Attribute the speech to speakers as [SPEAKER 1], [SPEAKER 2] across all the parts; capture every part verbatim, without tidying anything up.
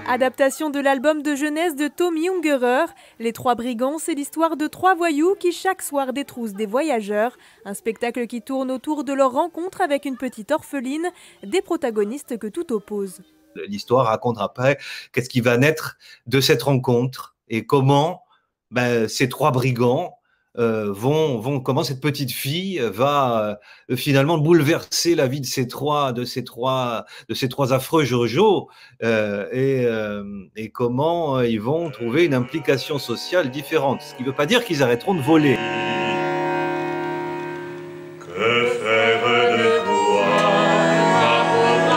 [SPEAKER 1] Adaptation de l'album de jeunesse de Tommy Ungerer. Les Trois Brigands, c'est l'histoire de trois voyous qui chaque soir détroussent des voyageurs. Un spectacle qui tourne autour de leur rencontre avec une petite orpheline, des protagonistes que tout oppose.
[SPEAKER 2] L'histoire raconte après qu'est-ce qui va naître de cette rencontre et comment ben, ces trois brigands euh, vont, vont, comment cette petite fille va euh, finalement bouleverser la vie de ces trois, de ces trois, de ces trois affreux Jojo euh, et, euh, et comment ils vont trouver une implication sociale différente. Ce qui ne veut pas dire qu'ils arrêteront de voler.
[SPEAKER 3] Que faire de toi, ma pauvre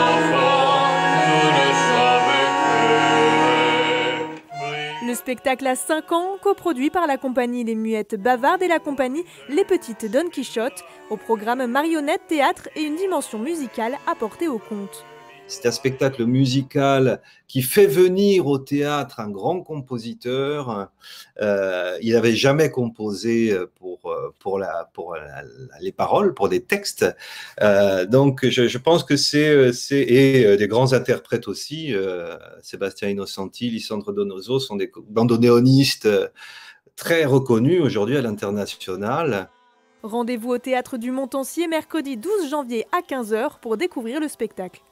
[SPEAKER 3] enfant, nous ne savons que...
[SPEAKER 1] Le spectacle a cinq ans, coproduit par la compagnie Les Muettes Bavardes et la compagnie Les Petites Don Quichotte. Au programme marionnettes, théâtre et une dimension musicale apportée au conte.
[SPEAKER 2] C'est un spectacle musical qui fait venir au théâtre un grand compositeur. Euh, il n'avait jamais composé pour, pour, la, pour la, les paroles, pour des textes. Euh, donc, je, je pense que c'est... Et des grands interprètes aussi. Euh, Sébastien Innocenti, Lissandre Donoso sont des bandonéonistes très reconnus aujourd'hui à l'international.
[SPEAKER 1] Rendez-vous au Théâtre du Montancier mercredi douze janvier à quinze heures pour découvrir le spectacle.